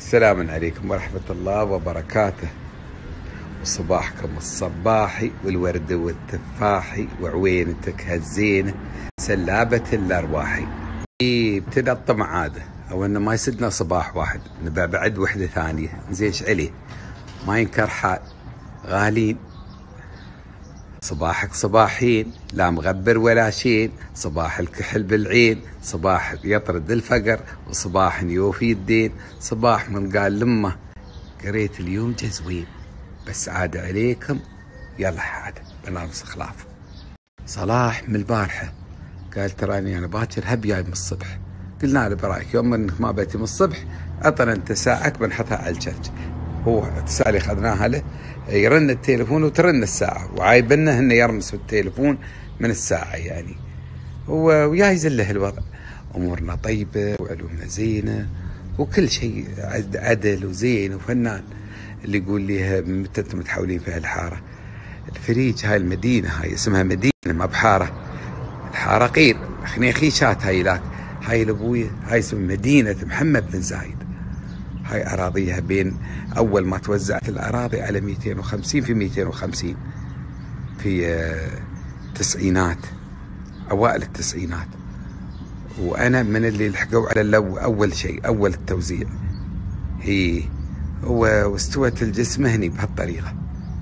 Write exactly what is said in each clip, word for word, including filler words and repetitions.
السلام عليكم ورحمة الله وبركاته، وصباحكم الصباحي والورد والتفاحي وعوينتك هالزينة سلابة الأرواحي. ابتدى الطمع عادة أو أنه ما يسدنا صباح واحد نبع بعد وحدة ثانية زيش عليه ما ينكر حال غالين. صباحك صباحين لا مغبر ولا شين، صباح الكحل بالعين، صباح يطرد الفقر، وصباح يوفي الدين، صباح من قال لمه قريت اليوم جزوين بس عاد عليكم يلا عاد بنامس خلاف. صلاح من البارحة قال تراني أنا باكر هب جاي من الصبح، قلنا له برايك يوم انك ما بيتي من الصبح اعطنا انت ساعك بنحطها على الشرج. هو الساعة اللي اخذناها له يرن التليفون وترن الساعة وعايبنا انه يرمس التليفون من الساعة يعني. ويايزن له الوضع، امورنا طيبة وعلومنا زينة وكل شيء عدل وزين وفنان. اللي يقول لي متى انتم متحولين في هالحارة؟ الفريج هاي المدينة هاي اسمها مدينة ما بحارة، الحارة قير خنيخيشات هاي لاك هاي الابوية هاي اسمها مدينة محمد بن زايد. هاي أراضيها بين أول ما توزعت الأراضي على مئتين وخمسين في مئتين وخمسين في التسعينات أوائل التسعينات، وأنا من اللي لحقوا على اللو أول شيء أول التوزيع هي واستوت الجسم هني بهالطريقة.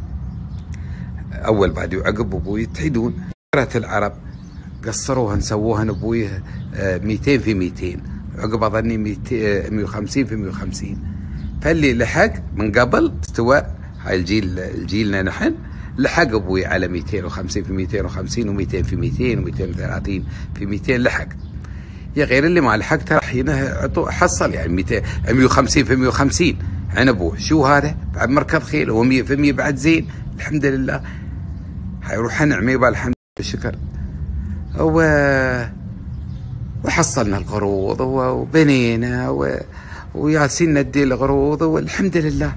أول بعد وعقب أبوي يتحدون كرة العرب قصروها نسووها نبوي مئتين في مئتين، عقب أظني مئة وخمسين في مئة وخمسين. فاللي لحق من قبل استوى هاي الجيل الجيلنا نحن لحق أبوي على مئتين وخمسين في مئتين وخمسين ومئتين في مئتين ومئتين وثلاثين في مئتين لحق. يا غير اللي ما لحق ترى حينها حصل يعني مئتين مئة وخمسين في مئة وخمسين عن أبوه. شو هذا بعد مركب خيل هو مئة في مئة بعد زين الحمد لله. هاي روح نعمة يبقى الحمد والشكر. و وحصلنا القروض وبنينا و... وياسين ندي القروض والحمد لله.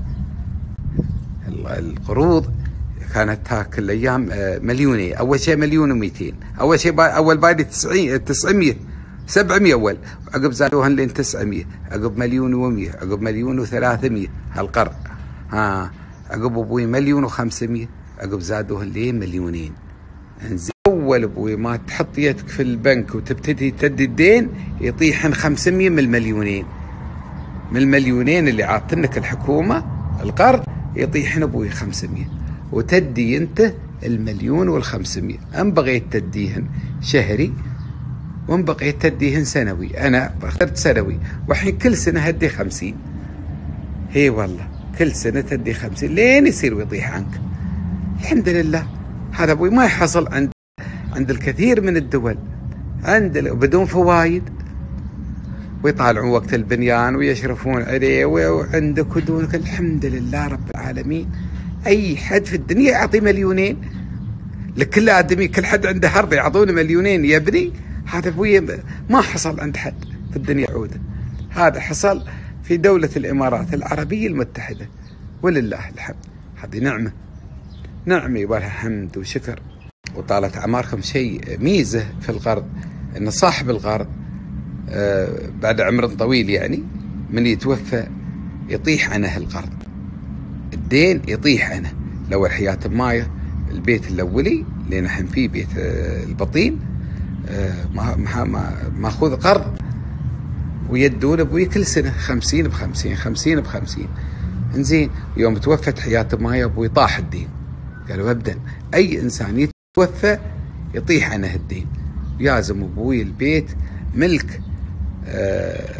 القروض كانت هاك الايام مليونين، اول شيء مليون ومئتين، اول شيء با... اول بايدي تسعين تسعمية سبعمية اول، عقب زادوهن لين تسعمية، عقب مليون ومية، عقب مليون وثلاثمية هالقرض. ها عقب ابوي مليون وخمسمية، عقب زادوهن لين مليونين. انزين اول ابوي ما تحط يدك في البنك وتبتدي تدي الدين يطيحن خمسمية من المليونين، من المليونين اللي عاطنك الحكومه القرض يطيحن ابوي خمسمية، وتدي انت المليون والخمسمية. ام بغيت تديهن شهري وام بغيت تديهن سنوي، انا اخترت سنوي والحين كل سنه هدي خمسين. هي والله كل سنه تدي خمسين لين يصير ويطيح عنك. الحمد لله هذا ابوي ما يحصل عند عند الكثير من الدول، عند بدون فوايد، ويطالعون وقت البنيان ويشرفون عليه وعندك ودونك. الحمد لله رب العالمين. اي حد في الدنيا يعطي مليونين لكل ادمي، كل حد عنده ارض يعطونه مليونين يا ابني. هذا ابوي ما حصل عند حد في الدنيا عوده، هذا حصل في دولة الامارات العربية المتحدة ولله الحمد. هذه نعمة نعمة يبالها حمد وشكر. وطالت أعماركم شيء ميزة في القرض أن صاحب القرض آه بعد عمر طويل يعني من يتوفى يطيح عنه القرض، الدين يطيح عنه. لو الحياة مايه البيت الأولي اللي نحن فيه بيت آه البطين آه ما ماخذ قرض ويدون أبوي كل سنة خمسين بخمسين خمسين بخمسين. انزين يوم توفت حياة مايه أبوي طاح الدين. قالوا ابدا اي انسان يتوفى يطيح عنه الدين، لازم ابوي البيت ملك آه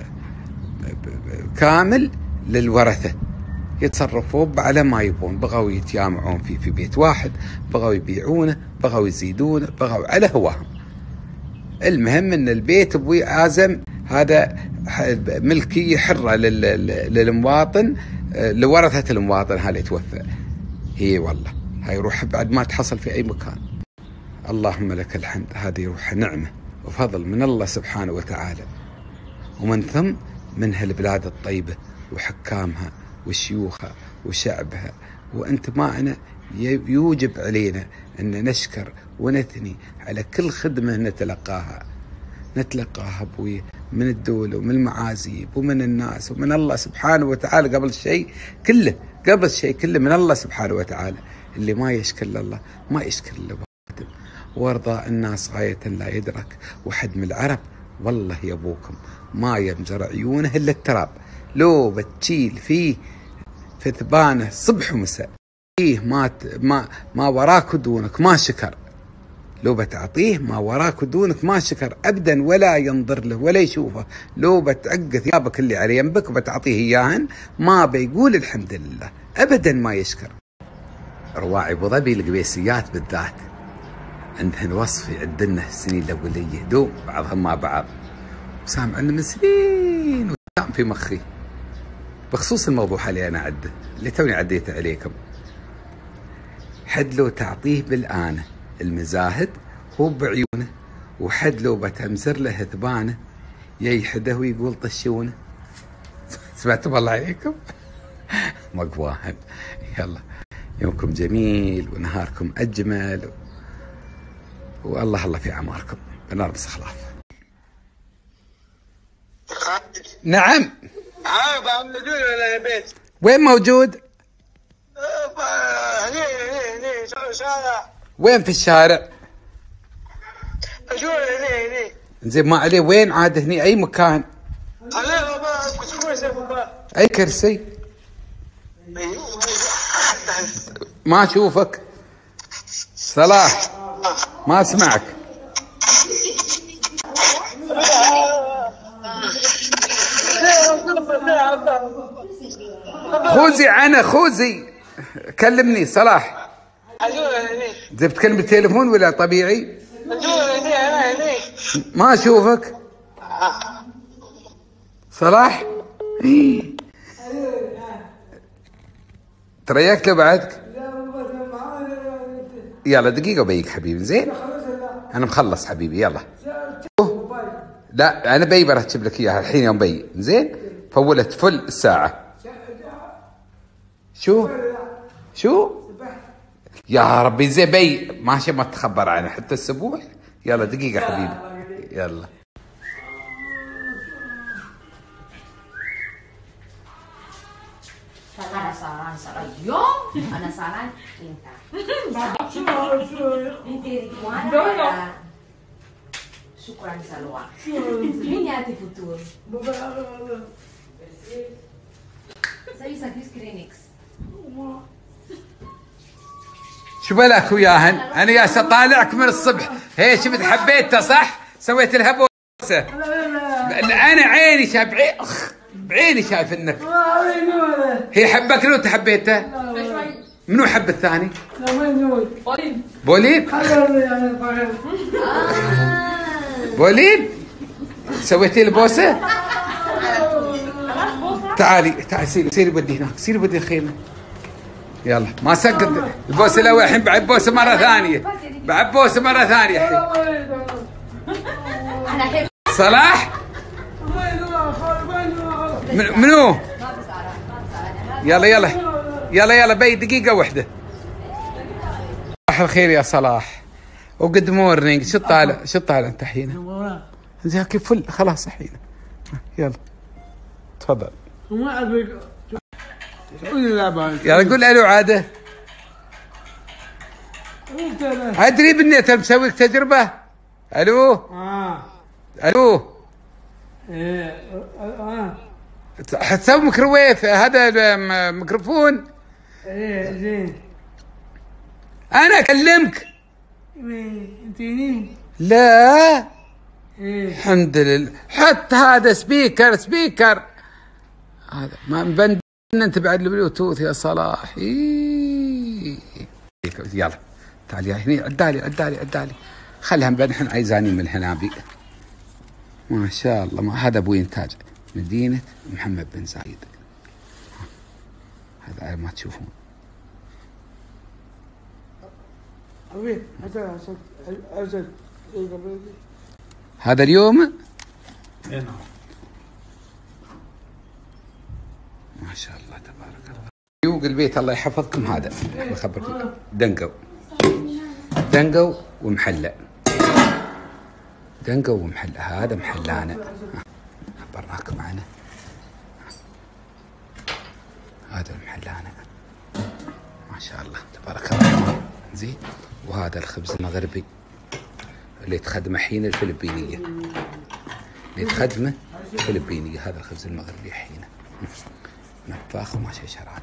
كامل للورثه يتصرفوا على ما يبون. بغوا يتجامعون فيه في بيت واحد، بغوا يبيعونه، بغوا يزيدونه، بغوا على هواهم. المهم ان البيت ابوي عازم هذا ملكيه حره للمواطن لورثه المواطن هذا يتوفى. هي والله هاي روح بعد ما تحصل في أي مكان. اللهم لك الحمد. هذه روح نعمة وفضل من الله سبحانه وتعالى، ومن ثم من هالبلاد الطيبة وحكامها وشيوخها وشعبها. وأنت معنا يوجب علينا أن نشكر ونثني على كل خدمة نتلقاها نتلقاها ابوي من الدول ومن المعازيب ومن الناس ومن الله سبحانه وتعالى. قبل شيء كله قبل شيء كله من الله سبحانه وتعالى. اللي ما يشكر لله ما يشكر الا بادم. وارضاء الناس غاية لا يدرك. وحد من العرب والله يا ابوكم ما يمزر عيونه الا التراب. لو بتشيل فيه في ثبانه صبح ومساء فيه ما ما ما وراك ودونك ما شكر. لو بتعطيه ما وراك ودونك ما شكر ابدا ولا ينظر له ولا يشوفه. لو بتعق ثيابك اللي على ينبك وبتعطيه اياهن ما بيقول الحمد لله ابدا ما يشكر. رواعي ابو ظبي القبيسيات بالذات عندهن وصف يعدلنا السنين الاوليه دوم بعضهم مع بعض وسامع عنه من سنين وسام في مخي بخصوص الموضوع اللي انا عده اللي توني عديته عليكم. حد لو تعطيه بالآنة المزاهد هو بعيونه، وحد لو بتمزر له ثبانه ييحده ويقول طشونه. سمعتم الله عليكم؟ مقواهن. يلا يومكم جميل ونهاركم اجمل والله الله في اعماركم. بنار بس خلاف. نعم. ولا بيت؟ وين موجود؟ هني هني هني شارع. وين في الشارع؟ شو هني هني. زين ما عليه وين عاد هني اي مكان؟ عليه كرسي اي كرسي؟ ما اشوفك. صلاح ما اسمعك. خوزي انا خوزي كلمني صلاح. زين بتكلم بالتليفون ولا طبيعي؟ ما اشوفك. صلاح ترياك لو بعدك. يلا دقيقة وبيك حبيبي. زين انا مخلص حبيبي. يلا لا انا بي برتب لك اياها الحين يوم بي. زين فولت فل الساعة. شو شو يا ربي زين بي ماشي ما تخبر عنه حتى السبوح. يلا دقيقة حبيبي. يلا Ada saran saran yo, ada saran cinta. Ini mana? Syukran salwa. Ini hati futur. Saya sakit klinik. شو بالك وياهن؟ انا يا طالعك من الصبح. هي شفت حبيتها صح؟ سويت لها بوسه. انا عيني شايف بعيني بعيني شايف انك هي حبك لو تحبيته. منو حب الثاني؟ بولين. بولين؟ بولين؟ سويتي له بوسه؟ تعالي تعالي سيري سيري بدي هناك سيري بدي الخيمه. يلا ما سقط البوسه الاول الحين بعد بوسه مره ثانيه بعد بوسه مره ثانيه الحين. صلاح منو؟ يلا يلا يلا يلا بي دقيقه واحده. صباح الخير يا صلاح وجود مورنينج. شو طالع شو طالع انت الحين؟ زين كيف فل خلاص الحين. يلا تفضل. يلا قول الو عاده. ادري باني انت مسوي تجربه. الو اه الو ايه اه حتسوي ميكروويف هذا ميكروفون. ايه زين. انا اكلمك. انت مين؟ لا ايه الحمد لله. حط هذا سبيكر سبيكر هذا ما مبند انت بعد البلوتوث يا صلاح. إيه. يلا تعالي هني عدالي عدالي عدالي خليها نحن عايزانين من الهنابي. ما شاء الله. ما هذا ابوي انتاج مدينة محمد بن زايد. هذا ما تشوفون. أبي هذا أسد هذا اليوم نعم. ما شاء الله تبارك الله. يوق البيت الله يحفظكم. هذا بخبركم دنقو دنقو ومحلى دنقو محل هذا محلانا براك معنا. هذا المحلانا ما شاء الله تبارك الرحمن. زين. وهذا الخبز المغربي اللي تخدمه حين الفلبينية، اللي تخدمه الفلبينية. هذا الخبز المغربي حينه نفاخ وما شرات.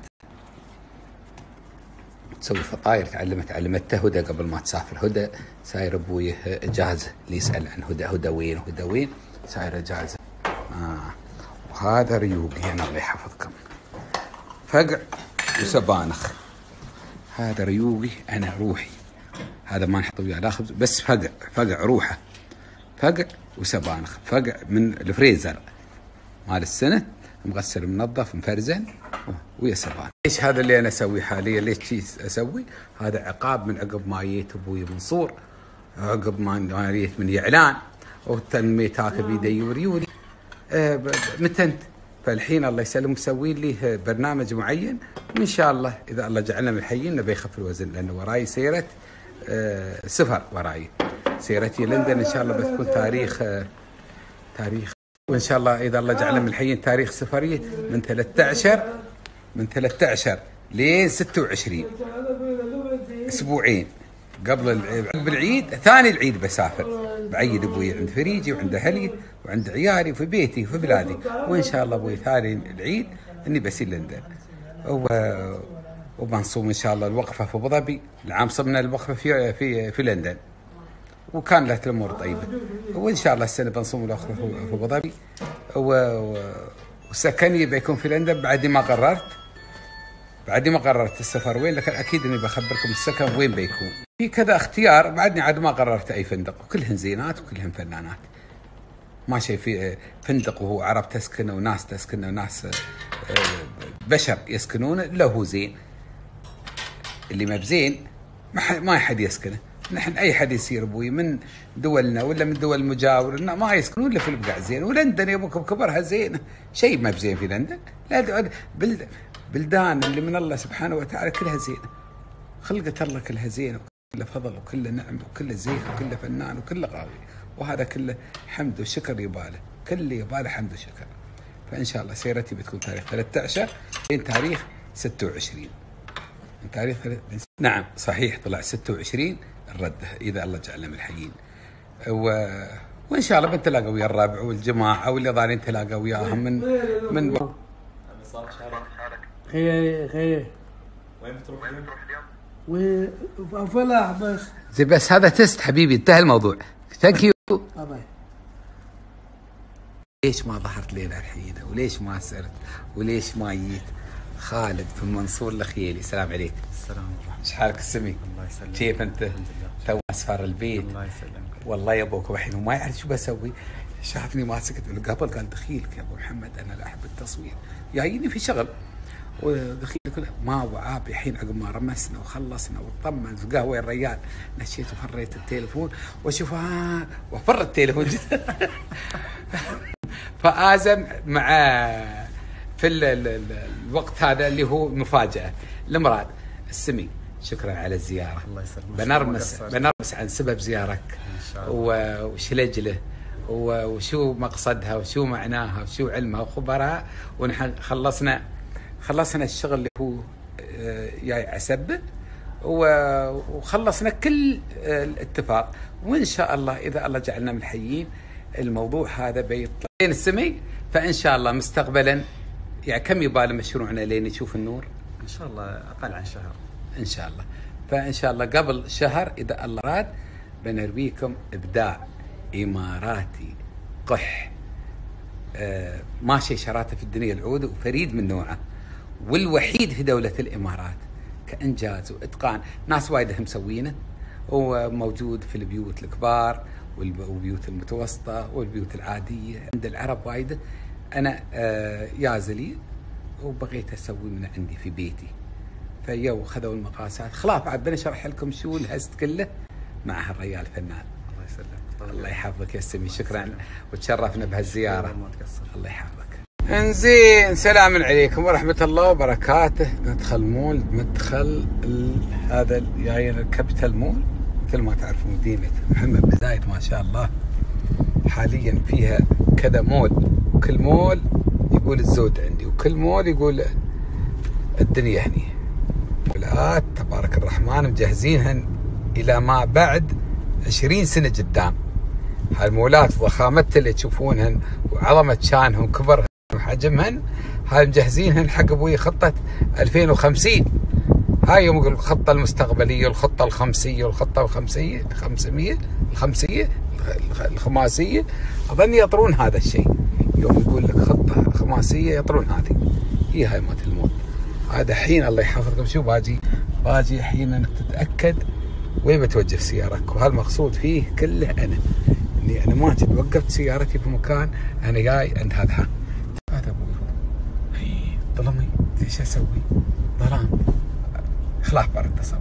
تسوي فطاير تعلمت علمته هدى قبل ما تسافر. هدى ساير ابويه اجازه، اللي يسال عن هدى هدى وين هدى وين ساير اجازه. آه. وهذا ريوقي انا الله يحفظكم، فقع وسبانخ. هذا ريوقي انا روحي، هذا ما نحط وياه لا خبز بس فقع فقع روحه، فقع وسبانخ. فقع من الفريزر مال السنه مغسل منظف مفرزن ويا سبانخ. ليش هذا اللي انا اسويه حاليا؟ ليش شي اسوي؟ هذا عقاب من عقب ما جيت ابوي منصور، عقب ما جيت من يعلان وتنميت هاك بيدي وريولي آه متنت. فالحين الله يسلم مسوين لي برنامج معين، وان شاء الله اذا الله جعلنا من الحيين نبي يخف الوزن، لانه وراي سيره آه سفر، وراي سيرتي لندن ان شاء الله بتكون تاريخ آه تاريخ، وان شاء الله اذا الله جعلنا من الحيين تاريخ سفريه من ثلاثة عشر من ثلاثة عشر ل ستة وعشرين، اسبوعين قبل العيد. ثاني العيد بسافر بعيد ابوي عند فريجي وعند اهلي وعند عيالي وفي بيتي وفي بلادي، وان شاء الله ابوي ثاني العيد اني بسير لندن وبنصوم ان شاء الله الوقفه في ابو ظبي. العام صمنا الوقفه في في في لندن وكانت الامور طيبه، وان شاء الله السنه بنصوم الوقفه في ابو ظبي، وسكني بيكون في لندن بعد ما قررت بعد ما قررت السفر وين، لكن اكيد اني بخبركم السكن وين بيكون. في كذا اختيار بعدني عاد ما قررت اي فندق، وكلهن زينات وكلهن فنانات. ما شيء في فندق وهو عرب تسكنه وناس تسكنه وناس بشر يسكنونه الا هو زين. اللي ما بزين ما ما حد يسكنه. نحن اي حد يصير ابوي من دولنا ولا من دول المجاوره ما يسكنون الا في البقاع زين. ولندن يا ابوكم كبرها زينه، شيء ما بزين في لندن. لا بلد بلدان اللي من الله سبحانه وتعالى كلها زينه، خلقت الله كلها زينه وكلها فضل وكلها نعم وكلها زين وكلها فنان وكلها قوي، وهذا كله حمد وشكر يباله، كله يباله حمد وشكر. فان شاء الله سيرتي بتكون تاريخ ثلاثة عشر لين تاريخ ستة وعشرين. من تاريخ نعم صحيح طلع ستة وعشرين الرد اذا الله جعلنا من الحيين، و... وان شاء الله بنتلاقى ويا الربع والجماعه واللي ضارين نتلاقى وياهم من من صار شهرك خير خير. وين بتروح اليوم؟ وفلاح بس. زي بس هذا تست حبيبي، انتهى الموضوع. ثانك يو. ليش ما ظهرت ليلة الحين وليش ما سرت وليش ما جيت؟ خالد في المنصور الخيالي. السلام عليك. السلام ورحمة. ايش حالك السمي؟ الله يسلمك. كيف انت؟ تو اسفار البيت. الله يسلمك. والله يا ابوك الحين وما يعرف شو بسوي، شافني ما سكت قبل قال دخيلك يا ابو محمد انا لا احب التصوير، جاييني في شغل ودخيلك ما وعاب. الحين عقب ما رمسنا وخلصنا وطمن في قهوه الريال نشيت وفريت التليفون واشوف ها وفر التليفون فآزم مع في ال ال الوقت هذا اللي هو مفاجأة لمراد السمي. شكرا على الزيارة. الله يسلمك. بنرمس بنرمس عن سبب زيارك ان شاء الله وش لجله وشو مقصدها وشو معناها وشو علمها وخبرها. ونحن خلصنا خلصنا الشغل اللي هو جاي عسبه وخلصنا كل الاتفاق، وان شاء الله اذا الله جعلنا من الحيين الموضوع هذا بيطلع لين السمي. فان شاء الله مستقبلا يعني كم يبالي مشروعنا لين يشوف النور؟ ان شاء الله اقل عن شهر ان شاء الله. فان شاء الله قبل شهر اذا الله راد بنرويكم ابداع اماراتي قح آه ماشي شراته في الدنيا العود وفريد من نوعه والوحيد في دولة الامارات كانجاز واتقان. ناس وايد مسوينه وموجود في البيوت الكبار والبيوت المتوسطة والبيوت العادية عند العرب وايد. أنا آه يازلي وبغيت أسوي من عندي في بيتي، فيو خذوا المقاسات. خلاص بعد بنشرح لكم شو الهست كله مع هالريال فنان. الله يسلمك. الله يحفظك يا سمي. شكرا وتشرفنا بهالزيارة. ما تقصر. الله يحفظك. انزين سلام عليكم ورحمة الله وبركاته. مدخل مول مدخل هذا جاي الكابيتال مول مثل ما تعرفون مدينة محمد بن زايد ما شاء الله. حاليا فيها كذا مول، كل مول يقول الزود عندي، وكل مول يقول الدنيا هني. مولات تبارك الرحمن مجهزينهن الى ما بعد عشرين سنة قدام. هالمولات ضخامتها اللي تشوفونهن وعظمة شانهم وكبرهن وحجمهن، هاي مجهزينهن حق ابوي خطة ألفين وخمسين. هاي يوم يقول الخطة المستقبلية والخطة الخمسية والخطة الخمسية الخمسمية الخمسية الخماسية، أظن يطرون هذا الشيء. يوم يقول لك خطة خماسية يطرون هذه. هي هاي مالت الموت. هذا حين الله يحفظكم شو باجي باجي حين انك تتأكد وين بتوجه سيارتك، وهالمقصود فيه كله أنا. إني أنا ما جيت وقفت سيارتي في مكان، أنا جاي عند هذا. هذا أبوي هي ظلمي، ايش أسوي؟ ظلام خلاص برد تصور.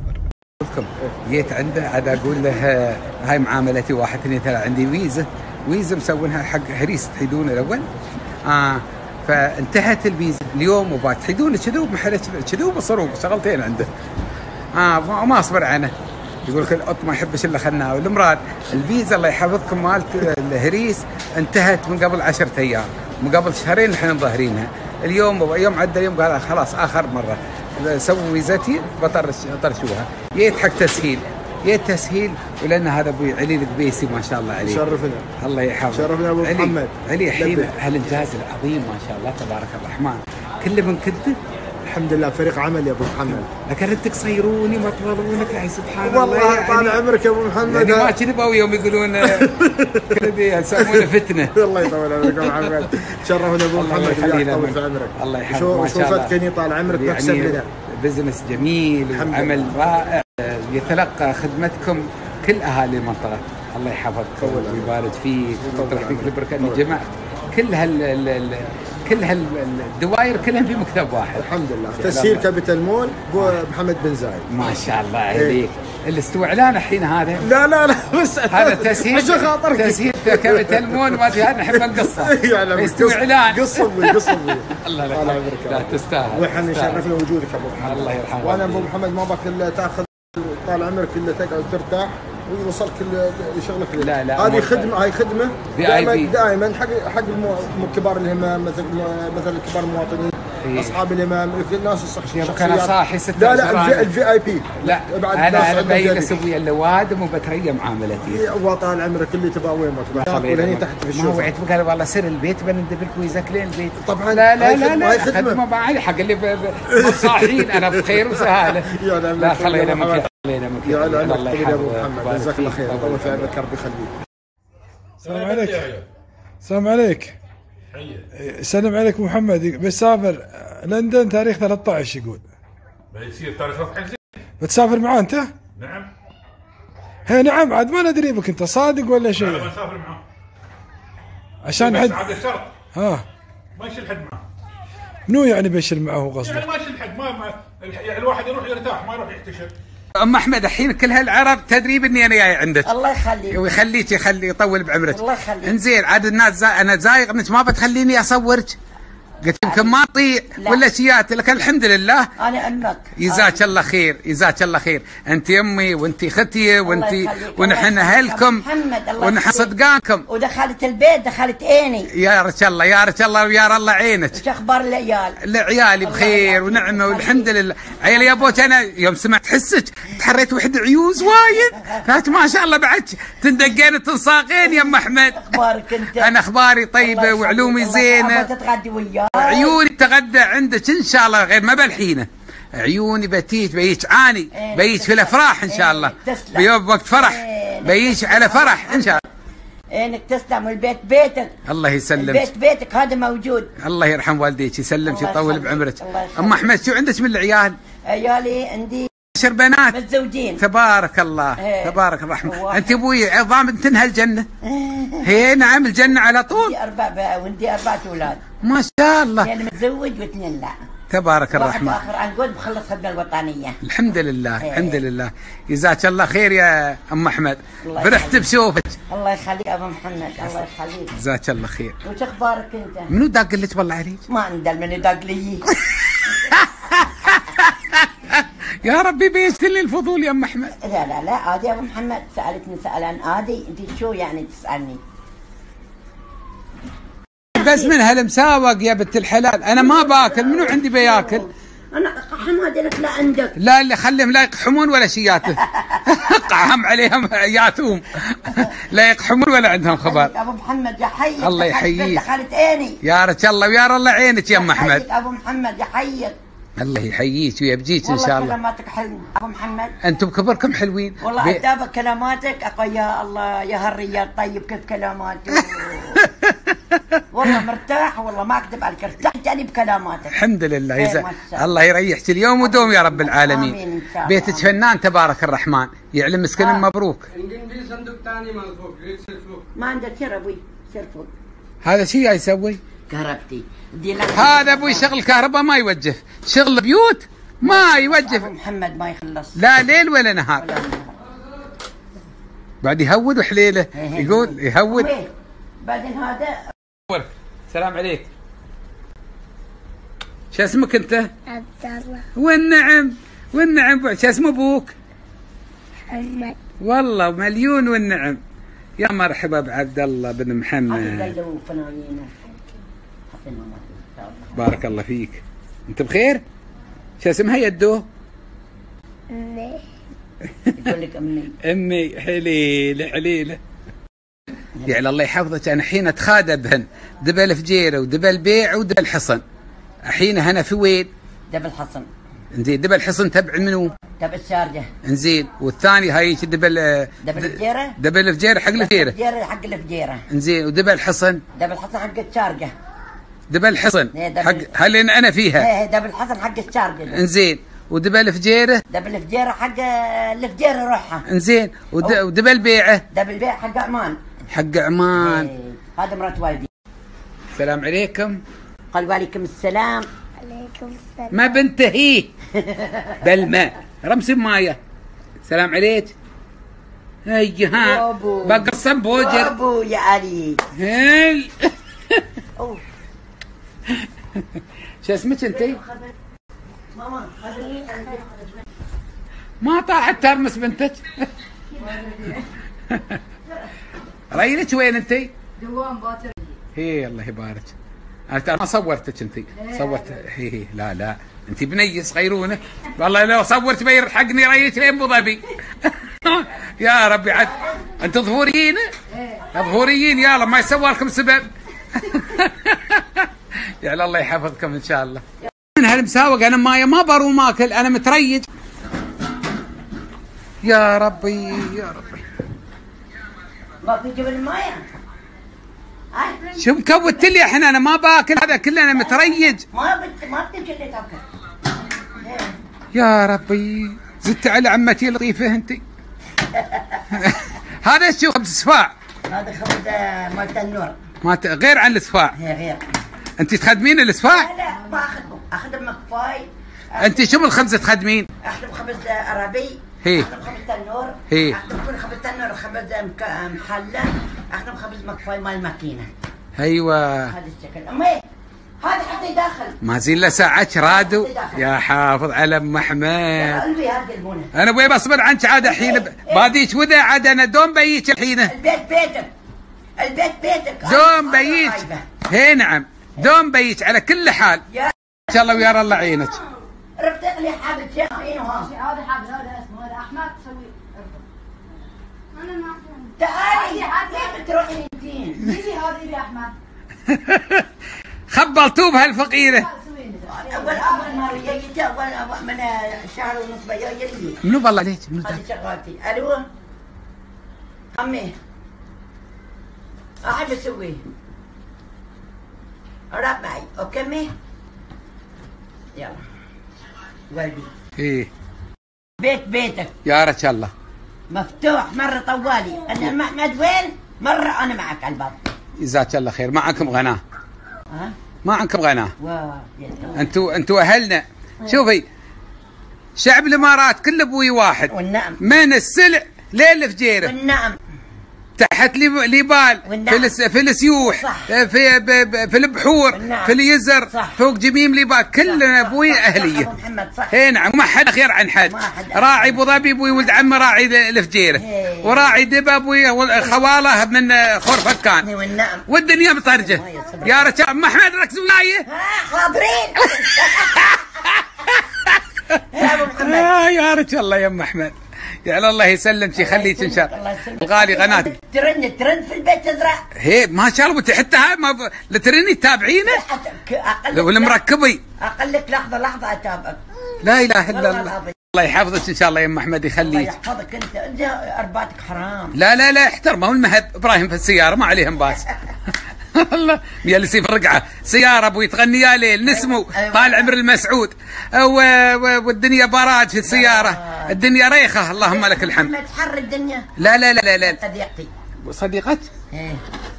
جيت عنده عاد اقول له هاي معاملتي واحد اثنين ثلاثة، عندي فيزا فيزا مسوينها حق هريس تحيدون الاول. اه فانتهت الفيزا اليوم وبات تحيدون كذوب محل كذوب وصروف شغلتين عنده. اه ما اصبر عنه، يقول لك القط ما يحبش الا خناه. والمراد الفيزا الله يحفظكم مالت الهريس انتهت من قبل عشرة ايام، من قبل شهرين احنا مظاهرينها. اليوم يوم عدى اليوم قال خلاص اخر مره سووا فيزتي بطرش طرشوها. جيت حق تسهيل، جيت تسهيل، ولان هذا ابوي علي القبيسي ما شاء الله عليه. شرفنا الله يحفظه. شرفنا ابو علي. محمد. علي الحين هالانجاز العظيم ما شاء الله تبارك الرحمن كله من كده. الحمد لله فريق عمل يا ابو محمد. لكن انت تصيروني ما تواظبونك يا سبحان الله. والله طال عمرك يا ابو محمد. يعني ما كذبوا يوم يقولون يسمونه فتنه. الله يطول عمرك يا ابو محمد. شرفنا ابو محمد وياك طول في عمرك. الله يحفظك ما شاء الله. شوفتك اني طال عمرك تحسب لنا. بزنس جميل وعمل رائع يتلقى خدمتكم كل اهالي المنطقه. الله يحفظك ويبارك فيك ويطرح فيك البركه. اني جمعت كل هال كل هالدوائر كلهم في مكتب واحد. الحمد لله. تسهيل كابيتال مول ابو محمد بن زايد. ما شاء الله عليك. الاستوى اعلان الحين هذا. لا لا لا بس هذا تسهيل تسهيل كابيتال مول ما في. هذا نحب القصه. استوى اعلان. قصه ابوي قصه ابوي. الله يبارك. لا تستاهل. وحنا يشرفنا وجودك ابو محمد. الله يرحمه. وانا ابو محمد ما بك الا تاخذ طال عمرك الا تقعد ترتاح ويوصلك لشغلك. لا لا هذه خدمه هاي خدمه دائما دائما حق حق الكبار الامام مثل مثل كبار المواطنين. إيه. اصحاب الامام الناس الشخصيات. انا صاحي لا لا الفي اي بي. لا انا انا بجلس ابويا اللوادم وبتريا معاملتي. وطال عمرك اللي تبغى وين ما تبغى ولا هي تحت في الشوفه. ما وعيت قال والله سر البيت بندبلك ويزك لين البيت. طبعا لا لا لا لا خدمه معي حق اللي صاحيين انا بخير وسهاله. لا خلينا منك خلينا منك. يا الله يحفظك يا ابو محمد جزاك الله خير. الله في عمرك ربي يخليك. السلام عليك. السلام عليك. سلم عليك محمد. بسافر لندن تاريخ ثلاثة عشر يقول. بيصير تاريخ حجزي. بتسافر معاه انت؟ نعم. هي نعم عاد ما ندري بك انت صادق ولا شيء. لا بسافر معاه. عشان حد. هذا الشرط. ها. ما يشيل حد معاه. منو يعني بيشيل معه قصدك؟ يعني ما يشيل حد ما, ما يعني الواحد يروح يرتاح ما يروح يحتشر. ام احمد الحين كل هالعرب تدري اني انا جاي عندك. الله يخليك ويخليك يخلي يطول بعمرك. الله يخليك. انزين عاد الناس زا... انا زايغ انك ما بتخليني اصورك. قلت يمكن ما تطيع ولا شيات. لك الحمد لله انا امك. جزاك الله خير جزاك الله خير. انت امي وانت ختي وانت ونحن اهلكم ونحن صدقانكم. ودخلت البيت دخلت عيني. يا رجال الله يا رجال الله ويا الله عينك. ايش اخبار العيال؟ العيال بخير ونعمه والحمد لله. عيالي يا ابوك انا يوم سمعت حسك تحريت وحده عيوز وايد. فات ما شاء الله بعد تندقين وتنساقين يا ام احمد. اخبارك انت؟ انا اخباري طيبه وعلومي زينه. تتغدي وياي؟ عيوني تغدى عندك ان شاء الله غير ما بالحينه. عيوني بتيت بيش عاني بيش في الافراح ان شاء الله. بيوم وقت فرح بيش على فرح ان شاء الله. انك تسلم والبيت بيتك. الله يسلمك. البيت بيتك هذا موجود. الله يرحم والديك يسلمك يطول بعمرك. ام احمد شو عندك من العيال؟ عيالي عندي عشر بنات متزوجين. تبارك الله. ايه. تبارك الرحمن. انت ابوي عظام تنهى الجنه. هي نعم الجنه على طول. عندي اربع وعندي اربعه اولاد. ما شاء الله. اثنين متزوج واثنين لا. تبارك الرحمن. واحد اخر عنقود بخلص الخدمه الوطنيه. الحمد لله. ايه. الحمد لله. جزاك الله خير يا ام احمد. فرحت بشوفك. الله يخليك ابو محمد. الله يخليك. جزاك الله خير. وش اخبارك انت؟ منو داق لك بالله عليك؟ ما عندل منو داق لي. يا ربي بيجت لي الفضول يا ام احمد. لا لا لا عادي يا ابو محمد. سالتني سؤال عن عادي. انت شو يعني تسالني؟ بس من هالمساوق يا بنت الحلال، انا ما باكل، منو عندي بياكل؟ انا حماد لك لا عندك. لا اللي خليهم لا يقحمون ولا شياته. قحم عليهم ياثوم. لا يقحمون ولا عندهم خبر. ابو محمد يا حيك. الله يحييك. دخلت عيني. يا رجال الله ويا الله عينك يا ام احمد. ابو محمد يا حيك. الله يحييك ويبجيك ان شاء الله. والله كلماتك حلوه ابو محمد. انتم بكبركم حلوين. والله بي... ادابك كلماتك اقول يا الله يا هالرجال طيب كيف كلماته. والله مرتاح والله ما اكذب عليك، ارتحت يعني بكلاماتك. الحمد لله يزا... الله يريحك اليوم ودوم يا رب العالمين. آمين إن شاء الله. بيتك فنان تبارك الرحمن، يعلم مسكن آه. مبروك. يمكن في صندوق ثاني مال فوق، ريت فوق. ما عنده سير ابوي، سير فوق. هذا شو يسوي؟ كهربتي. هذا ابوي شغل كهرباء ما يوجه، شغل بيوت ما يوجه. ابو محمد ما يخلص. لا ليل ولا نهار. ولا نهار. بعد يهود وحليله يقول يهود. بعدين هذا السلام عليك. شو اسمك انت؟ عبد الله. والنعم والنعم. شو اسم ابوك؟ محمد. والله مليون والنعم. يا مرحبا بعبد الله بن محمد. بارك الله فيك. انت بخير؟ شو اسمها يدو؟ امي. يقول لك امي. امي حليله حليله. يعني الله يحفظك. انا حين اتخادى بهن دبل فجيره ودبل بيع ودبل حصن. الحين انا في وين؟ دبل حصن. انزين دبل حصن تبع منو؟ تبع الشارجه. انزين والثاني هاي دبل دبل فجيره؟ دبل فجيره حق الفجيره. فجيره حق الفجيره. انزين ودبل حصن؟ دبل حصن حق الشارجه. دبل حصن حق هل انا فيها؟ ايه دبل حصن حق الشارجه. انزين ودبل فجيره؟ دبل فجيره حق الفجيره روحها. انزين ود... ودبل بيعه؟ دبل بيع حق عمان. حق عمان. ايه. هذا مرات والدي. السلام عليكم. قال وعليكم السلام. عليكم السلام. ما بنتهي بالماء رمس مايه. السلام عليك. هي ها بقصم بوجر ابو يا علي. هل شو اسمك انتي؟ ماما ما طاعت ترمس بنتك. ريلك وين انتي؟ دوام باكر. هي الله يبارك. انا ما صورتك انتي. صورت هي هي لا لا انتي بنيه صغيرونه. والله لو صورت بيرحقني ريت لين ابو ظبي. يا ربي عاد انت ظهوريين؟ ظهوريين يلا ما يسوى لكم سبب. يعني الله يحفظكم ان شاء الله. من هالمساوق انا ما ما بر وماكل انا متريج. يا ربي يا ربي. ما تجيب المايه. شو مكوت لي الحين انا ما باكل هذا كله انا متريج. ما بت ما بتجي اللي تاكل. يا ربي زدت على عمتي لطيفه انتي. هذا شو خبز صفاع؟ هذا خبز مال تنور. ما ت... غير عن الصفاع. هي غير. انت تخدمين الصفاع؟ لا لا ما اخدمه، اخدم مكفاي. انت شو الخبز تخدمين؟ اخدم خبز عربي. هي. اخدم خبز تنور. هي. اخدم كل خبز تنور خبز محلى. اخدم خبز مكفاي مال ماكينه. ايوه. هذا الشكل. امي هذا حتى داخل. ما زين له ساعات رادو يا حافظ على ام احمد. قلبي هذا البونه. انا ابوي بصبر عنك عاد الحين باديك وذا عاد انا دوم بيك الحين. البيت بيتك. البيت بيتك. دوم بيك. هي نعم دوم بيك على كل حال. يا ان شاء الله ويا الله عينك. رفت لي حابب شيء عينه ها. هذا حابب هذا اسمه هذا احمد تسوي انا ما تعالي وين بتروحين انتين؟ جيبي هذا يبي احمد. خبلتوه بهالفقيره. اول اول ما جيت اول من شهر ونص بيجي. منو بالله عليك؟ منو هذه شغلتي. الو امي احب اسوي راب معي اوكي امي يلا قلبي. ايه بيت بيتك يا رجال الله مفتوح مره طوالي. انا محمد وين؟ مره انا معك على الباب. جزاك الله خير. معكم غناه. ها؟ معكم غناه. واو انتوا انتوا اهلنا. شوفي شعب الامارات كله ابوي واحد. والنعم. من السلع لين الفجيره. والنعم. تحت ليبال في الس... في السيوح صح. في ب... في البحور والنعم. في اليزر صح. فوق جميم ليبال كلنا ابوي اهليه اي نعم وما حد خير عن حد راعي ابو ظبي ابوي ولد عمي راعي الفجيره وراعي دبا ابوي خواله من خورفكان والنعم والدنيا مطرجه يا رجال ام احمد ركزوا وياي حاضرين يا رجال الله يا ام احمد يعني الله يسلمك يخليك ان شاء الله الغالي قناتك ترن ترن في البيت تزرع هي ما شاء الله حتى هاي ما لترني تتابعينه ولا مركبي اقول لك لحظه لحظه اتابعك لا اله الا الله الله يحفظك ان شاء الله يا ام احمد يخليك الله يحفظك انت انت ارباتك حرام لا لا لا احترمه والمهد ابراهيم في السياره ما عليهم باس الله يالسي في الرقعه سياره ابوي تغني يا ليل نسمو طال عمر المسعود والدنيا براد في السياره الدنيا ريخه اللهم لك الحمد ما تحر الدنيا لا لا لا لا صديقتي صديقتك ايه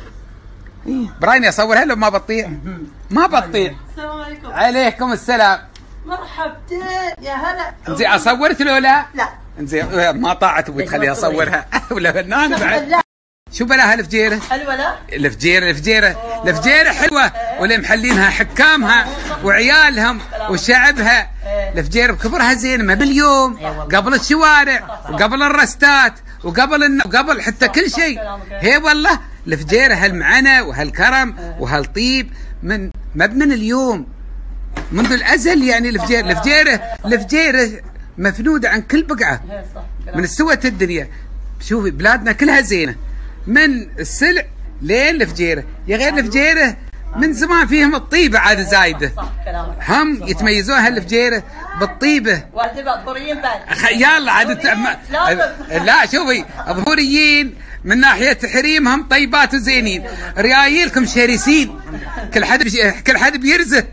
براين اصورها لو ما بطيع ما بطيع السلام عليكم عليكم السلام مرحبتين يا هلا زين اصورت لو لا؟ لا زين ما طاعت ابوي تخليها اصورها ولا فنانه بعد شو بلاها الفجيره؟ حلوه لا؟ الفجيره الفجيره الفجيره حلوه واللي محلينها حكامها وعيالهم وشعبها الفجيره بكبرها زين ما باليوم قبل الشوارع وقبل الرستات وقبل وقبل حتى كل شيء هي والله الفجيره هالمعنى وهالكرم وهالطيب من ما من اليوم منذ الازل يعني الفجيره الفجيره الفجيره مفنوده عن كل بقعه من استوى الدنيا شوفي بلادنا كلها زينه من السلع لين الفجيره يا غير الفجيره من زمان فيهم الطيبه عاد زايده هم يتميزون هالفجيره بالطيبه الظهوريين بعد يلا عاد لا شوفي الظهوريين من ناحيه تحريمهم طيبات وزينين ريايلكم شرسين كل حد بش... كل حد بيرزه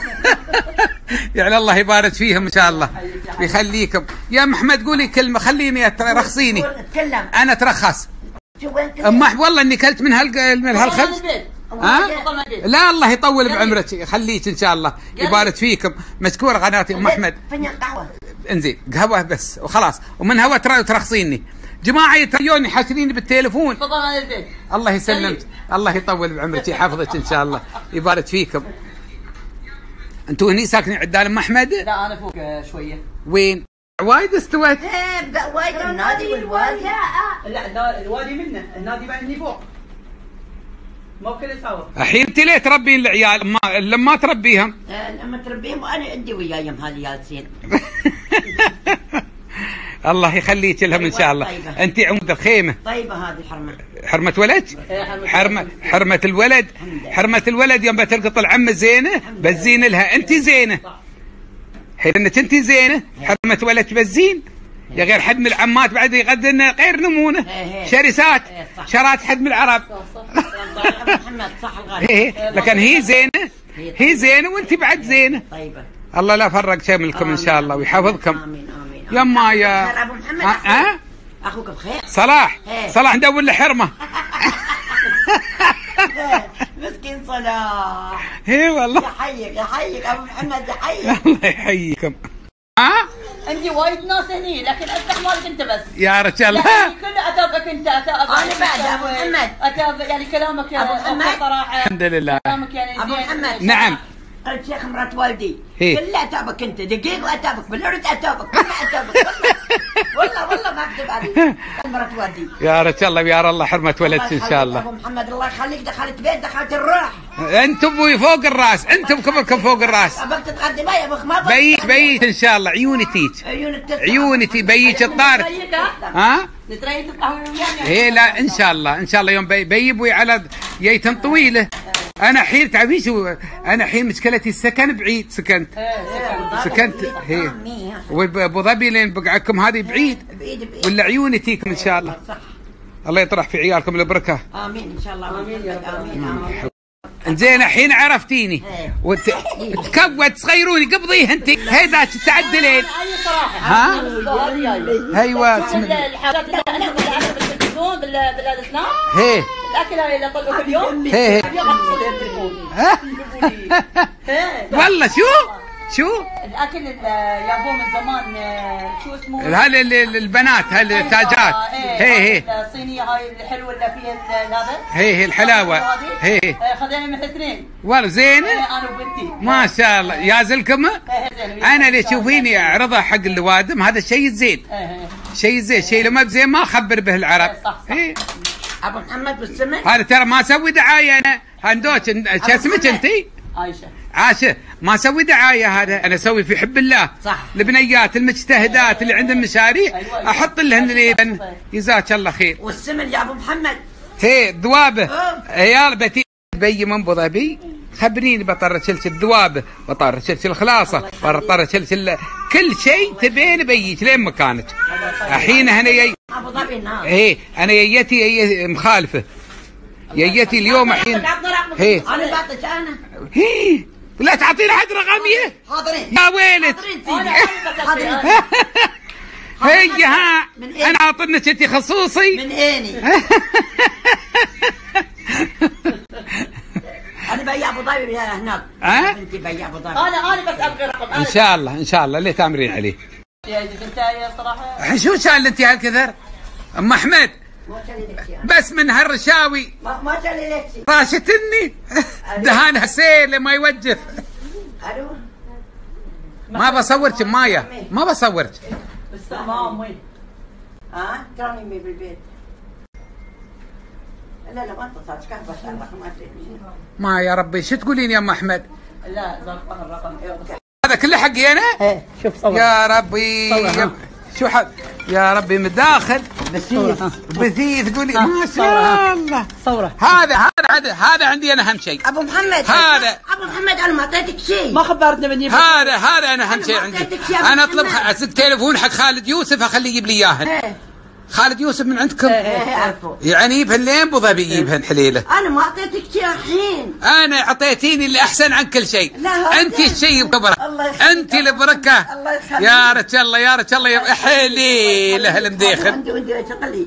يعني الله يبارك فيهم ان شاء الله يخليكم يا محمد قولي كلمه خليني رخصيني انا اترخص أم والله اني كلت من هال من هالخبز ها؟ لا الله يطول بعمرك خليك ان شاء الله يبارك فيكم مشكوره قناتي ام احمد فنجان قهوه انزين قهوه بس وخلاص ومن هوا ترى ترخصيني جماعه يتريوني حاشريني بالتليفون تفضل على البيت الله يسلمك الله يطول بعمرك يحفظك ان شاء الله يبارك فيكم انتوا هني ساكنين عدال ام احمد؟ لا انا فوق شويه وين؟ وايد استوت ايه وايد النادي والوادي لا الوادي منه النادي بعدني فوق مو كل يساوي الحين انت ليه تربين العيال ما لما تربيهم؟ لما تربيهم وانا عندي وياهم هذه ياسين الله يخليك لهم ان شاء الله انت عمود الخيمه طيبه هذه حرمه حرمه ولد حرمه حرمه الولد حرمه الولد يوم بتلقط العمه زينه بتزين لها انت زينه حين انك انت زينه حرمه ولد بتزين يا غير حد من العمات بعد يغدن غير نمونه شرسات شرات حد من العرب محمد صح الغالي لكن هي زينه هي زينه وانت بعد زينه طيبه الله لا فرق شيء منكم ان شاء الله ويحفظكم امين امين يما يا ابو محمد ها اخوك بخير صلاح صلاح ندور له حرمه مسكين صلاح اي والله يحييك يحييك ابو محمد يحييك الله يحييكم ها عندي وايد ناس هني لكن افتح مالك انت بس يا رجال يعني كله اتابعك انت اتابعك انا بعد ابو محمد اتابع يعني كلامك يا ابو محمد صراحه الحمد لله كلامك يعني ابو محمد نعم الشيخ مرات والدي إيه؟ كله اتابك انت دقيق واتابك بالارض اتابك كله اتابك والله والله ما اكذب عليك مرات والدي يا رجال الله يا الله حرمه ولدك ان شاء الله ابو محمد الله يخليك دخلت بيت دخلت الروح انتم ابوي فوق الراس انتم كبركم فوق الراس ابغى تتقدم يا ابوك ما بيت بيت ان شاء الله عيوني تيج عيوني تي بيت الطارق ها نتريق القهوه ويانا ايه لا ان شاء الله ان شاء الله يوم بي بيبوي على ييتم طويله انا حين تعرفين شو انا حين مشكلتي السكن بعيد سكنت سكنت هي وابو ظبي لين بقعدكم هذه بعيد ولا عيوني تيكم ان شاء الله الله يطرح في عيالكم البركه امين ان شاء الله امين امين امين زين الحين عرفتيني وتكود صغيروني قبضيه انت هيدا تعدلين ها ايوه بالتلفزيون بالسناب هي الاكل اللي طلعوا كل يوم هي والله شو شو؟ الاكل اللي جابوه من زمان شو اسمه؟ هل البنات هالتاجات هي هي الصينيه هاي الحلوه اللي فيها هذا هي هي الحلاوه هي هي خذينا مثل اثنين والله زين انا وبنتي ما شاء الله يازلكم. انا اللي تشوفيني اعرضها حق الوادم هذا شيء زين شيء زين شيء لو ما بزين ما اخبر به العرب. ايه ابو محمد بالسمن هذا ترى ما اسوي دعايه انا هندوش شو اسمك انت؟ عايشه عاشه ما اسوي دعايه هذا انا اسوي في حب الله صح. البنيات المجتهدات اللي عندهم مشاريع احط لهن ليبن جزاك الله خير. والسمن يا ابو محمد هي ذوابه عيال بتي بي من ابو ظبي خبريني بطر شلشل الذوابه بطر شلشل خلاصه بطر شلشل كل شيء تبين بيك لين مكانك. الحين هنا يي ابو ظبي نعم ايه انا ييتي مخالفه ييتي اليوم الحين هي انا بعطيك انا هي لا تعطيني حد رقميه حاضرين يا ويلك حاضرين هي ها انا اعطنك انت خصوصي من عيني انا بيع ابو ظبي هناك ها انت بيع ابو ظبي انا انا بس ابغى رقم ان شاء الله ان شاء الله اللي تامرين عليه. يا انت يا صراحه الحين شو شال انت هالكثر ام احمد بس من هالرشاوي ما ما شالي لك شيء راشتني دهان حسين ما يوجف. الو ما بصورك مايا ما بصورك بس ما وين ها تراني مي بالبيت لا لا ما اتصلت كيف بس الرقم ما يا ربي شو تقولين يا ام احمد؟ لا ظبط الرقم هذا كله حقي انا؟ ايه شوف صور يا ربي يا شو حق يا ربي مداخل بسيط بثيث تقولي ما شاء الله صوره هذا هذا هذا هذا عندي انا اهم شيء. ابو محمد هذا ابو محمد انا ما اعطيتك شيء ما خبرتني مني هذا هذا انا اهم شيء عندي. انا اطلب اسد تليفون حق خالد يوسف اخليه يجيب لي اياهن. خالد يوسف من عندكم يعني يجيبهن لين ابو ظبي يجيبهن حليله. انا ما اعطيتك شيء الحين انا اعطيتيني اللي احسن عن كل شيء. انت الشيء بكبره انت البركه يا رجال الله يا رجال الله يا حليله المديخن عندي عندي شغلي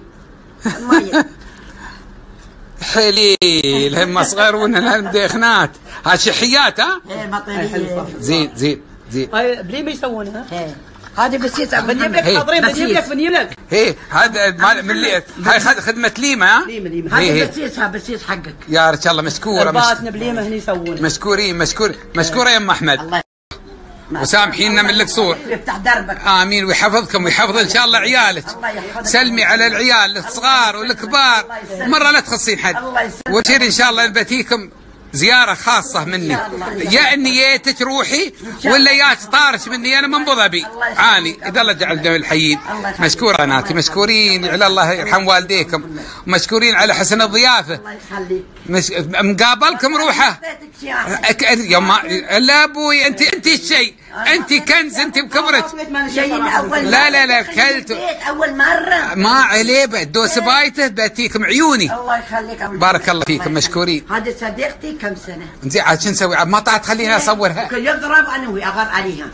حليله هم صغيرون المديخنات ها شحيات ها زين زين زين. طيب ليه ما يسوونها؟ هذه بسيط بنجيب لك حاضرين بنجيب لك بنجيب لك هي هذا من اللي هاي خدمه ليمه ها ليمه ليمه هذه بسيطها بسيط حقك يا رجال الله مشكوره باسنا بليمه هني يسوونها مشكورين مشكور مشكوره يا ام احمد الله وسامحينا من القصور يفتح دربك امين ويحفظكم ويحفظ ان شاء الله عيالك. سلمي على العيال الصغار والكبار مره لا تخصين حد وشير ان شاء الله نبتيكم زيارة خاصة مني يا اني ياتك روحي ولا ياك طارش مني انا من ابو ظبي عاني اذا الله جعلنا الحيين. مشكورة بناتي مشكورين على الله يرحم والديكم ومشكورين على حسن الضيافة. الله يخليك مش... مقابلكم روحه يا ما لا ابوي انت انت الشيء انت كنز انت بكبرك لا لا لا كلت اول مرة ما عليه بدوس بايته باتيكم عيوني. الله يخليك بارك الله فيكم مشكورين. هذه صديقتي كم سنة زين عاد شو نسوي؟ ما طلعت خليني اصورها كل يوم ضرب انا وهي اغار عليها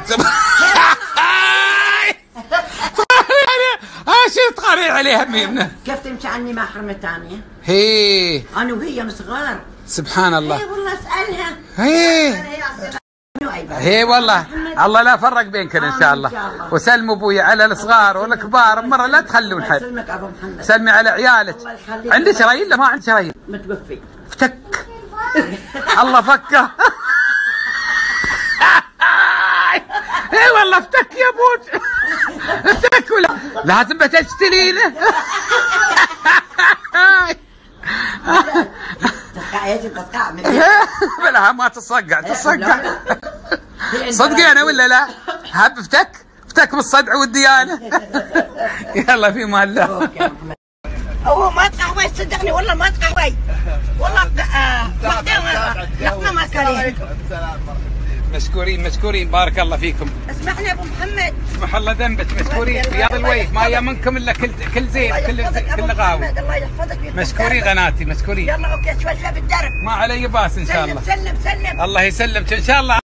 شو تقاري عليها ميمنه؟ كيف تمشي عني مع حرمة ثانية؟ هي انا وهي صغار سبحان الله. اي والله اسالها هي هي والله الله لا فرق بينكم ان شاء الله. وسلموا ابوي على الصغار والكبار مره لا تخلون حد. سلمك ابو محمد سلمي على عيالك. عندك شرايين لا ما عندك شرايين؟ متوفي فتك الله فكه اي والله افتك يا ابوك افتك ولا لازم بتشترينه بلا ما تصقع تصقع صدقي انا ولا لا؟ هب افتك افتك بالصدع والديانه يلا في مال الله. هو ما تقهوي صدقني والله ما تقهوي والله بعدين ما كان مشكورين مشكورين بارك الله فيكم. اسمحني يا ابو محمد اسمح الله ذنبك مشكورين رياض الويف ما يا منكم الا كل كل زين كل كل غاوي. الله يحفظك مشكورين غناتي مشكورين. يلا اوكي شوي شوي بالدرب ما علي باس ان شاء الله. سلم سلم الله يسلمك ان شاء الله.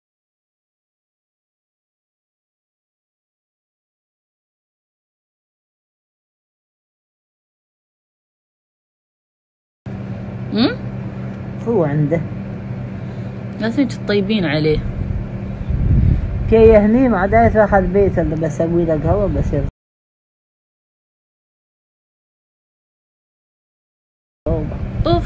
امم هو عنده لازم تطيبين عليه. كي هني مع دايس اخذ بيت اللي بسوي له قهوه بصير اوف.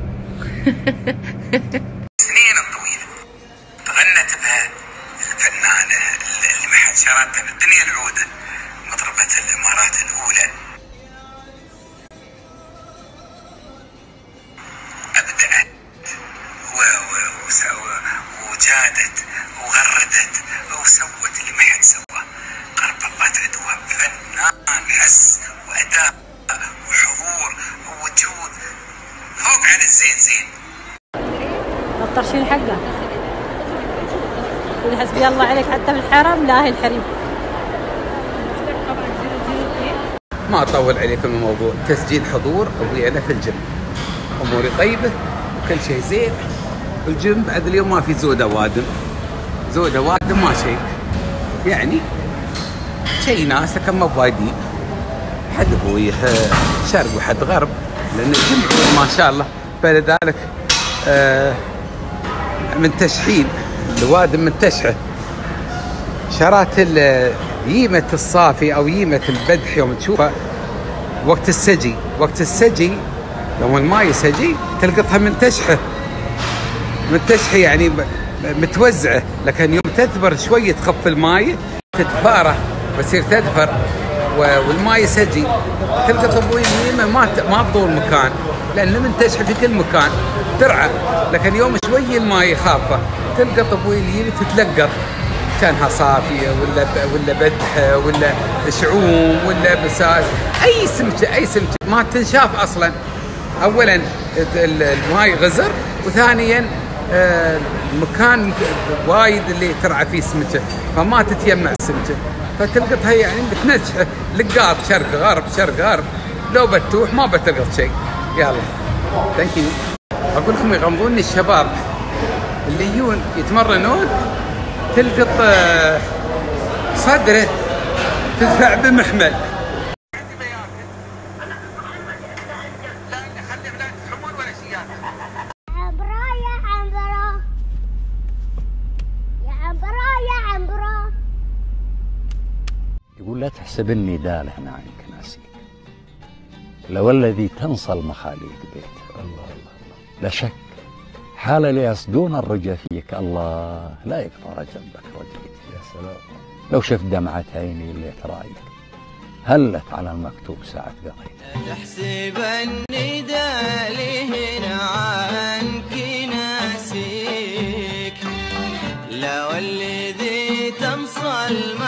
سنين طويله تغنت بها الفنانه اللي ما حد شاركها بالدنيا العوده مطربه الامارات الاولى. ابدعت وجادت وغردت وسوت اللي ما حد سواه. قرب الله تعدوها فنان حس واداء وحضور ووجود فوق عن الزين زين. الطرشين حقه يقول حسبي الله عليك حتى في الحرم لا هي الحريم. ما اطول عليكم الموضوع. تسجيل حضور ابوي انا في الجيم، اموري طيبه وكل شيء زين. الجيم بعد اليوم ما في زود اوادم، زود اوادم ما شيء يعني شيء ناس كم بوايدين، حد ابوي شرق وحد غرب لان الجيم ما شاء الله. فلذلك آه من تشحين الوادم من تشحه شرات ييمة الصافي او ييمة البدح يوم تشوفها وقت السجي. وقت السجي لو الماي سجي تلقطها من تشحه من تشحي يعني متوزعه، لكن يوم تذبر شوي تخف الماي تتفاره بصير تذبر والماي سجي تلقط ابوي اليمه ما ما تطول مكان لانه منتشحه في كل مكان ترعى. لكن يوم شوي الماي خافه تلقط ابوي اليمه تتلقط كانها صافيه ولا ولا بدحه ولا شعوم ولا بساس اي سمكه اي سمكه ما تنشاف اصلا. اولا الماي غزر وثانيا آه مكان وايد اللي ترعى فيه سمكه فما تتيمع سمكه فتلقطها يعني بتنشحه لقاط شرق غرب شرق غرب. لو بتروح ما بتلقط شيء. يلا ثانك يو. اقول لكم يغمضوني الشباب اللي يجون يتمرنون تلقط آه صدره تدفع بمحمل. يقول لا تحسبني دالة عنك ناسيك لو الذي تنصى المخاليق بيت. الله الله الله لا شك حال ليصدون الرجا فيك. الله لا يقطع جنبك رجيت. يا سلام لو شفت دمعة عيني اللي ترايك هلت على المكتوب ساعة قضيت. تحسبني دالي هنا عنك ناسيك لو الذي تنصى